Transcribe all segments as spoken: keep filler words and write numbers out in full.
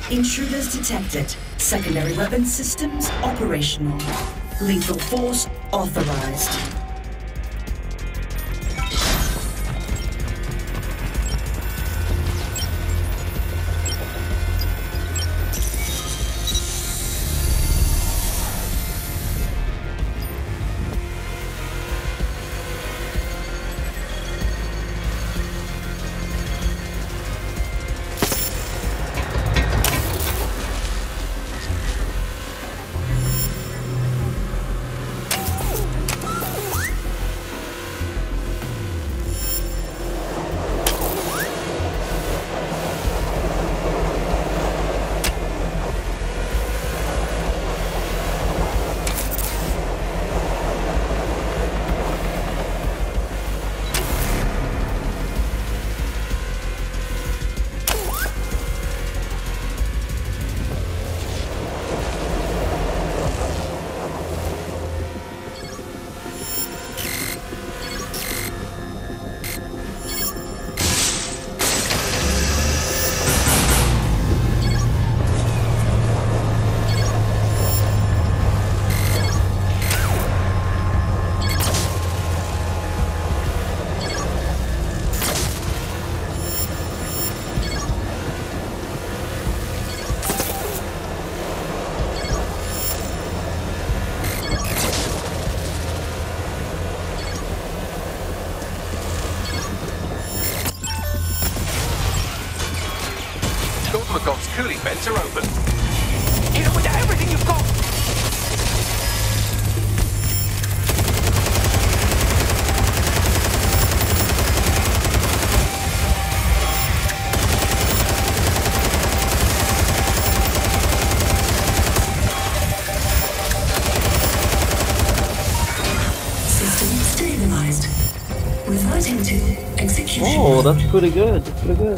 Intruders detected. Secondary weapon systems operational. Lethal force authorized. Gogmagog's cooling vents are open. Hit it with everything you've got! System stabilized. Reverting to execution. Oh, that's pretty good. That's pretty good.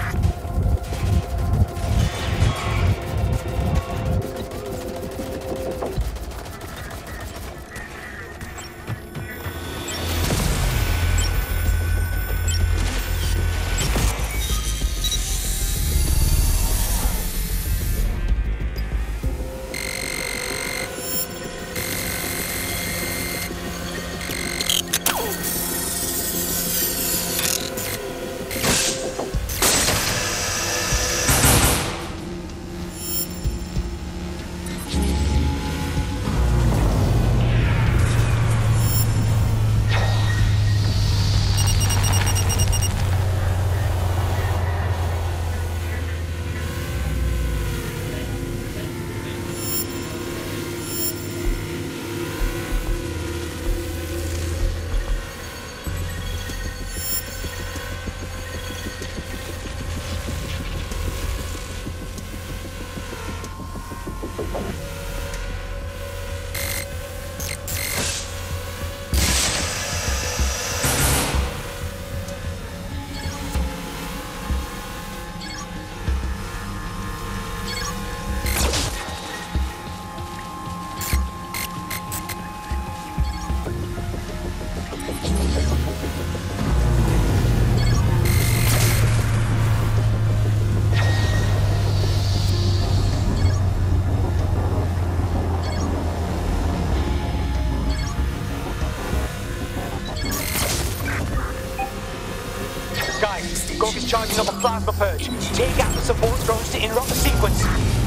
Gog is charging up a plasma purge. Take out the support drones to interrupt the sequence.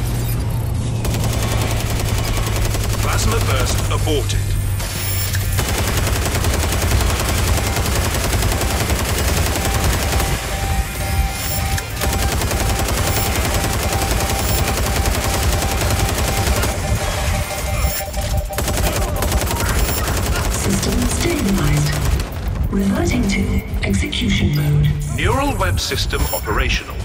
Plasma burst aborted. System stabilized. Reverting to execution mode. Neural web system operational.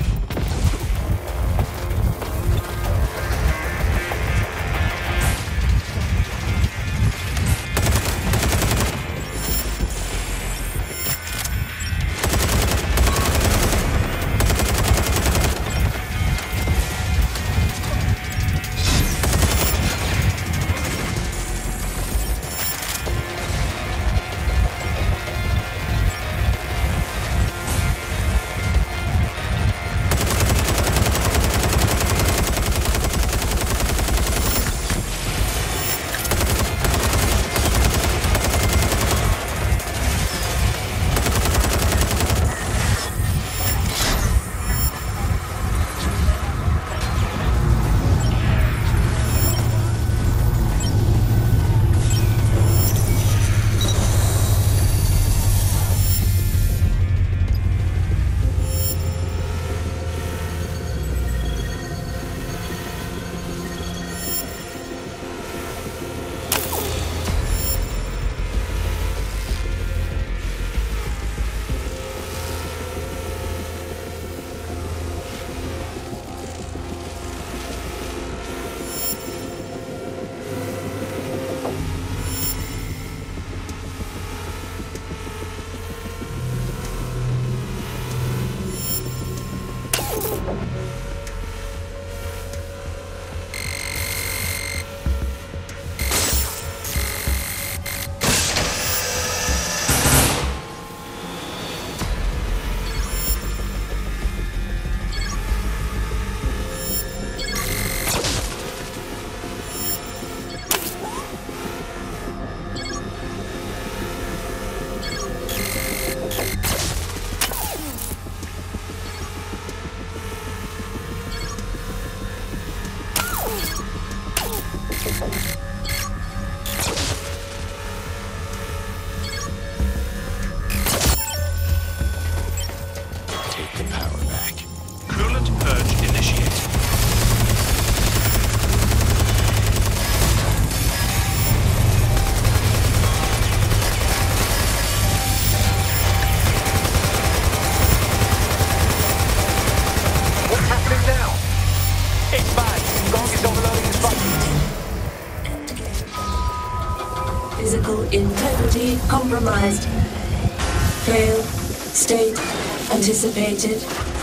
Physical integrity compromised. Failed. State anticipated.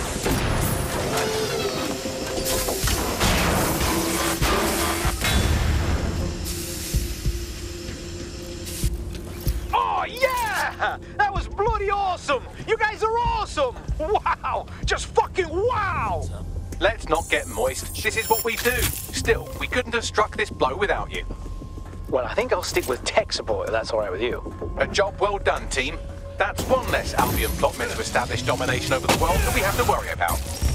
Oh, yeah! That was bloody awesome! You guys are awesome! Wow! Just fucking wow! Let's not get moist. This is what we do. Still, we couldn't have struck this blow without you. Well, I think I'll stick with tech support if that's all right with you. A job well done, team. That's one less Albion plot meant to establish domination over the world that we have to worry about.